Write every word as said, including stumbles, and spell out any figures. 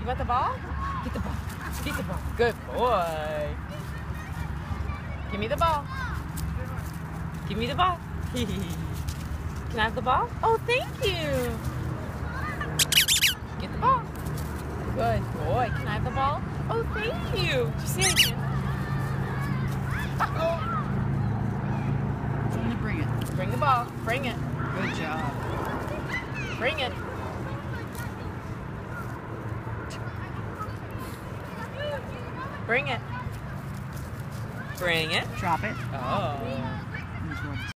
You want the ball? Get the ball. Get the ball. Good boy. Give me the ball. Give me the ball. Can I have the ball? Oh, thank you. Get the ball. Good boy. Can I have the ball? Oh, thank you. Did you see anything? Uh-oh. Only bring it. Bring the ball. Bring it. Good job. Bring it. Bring it. Bring it. Drop it. Oh.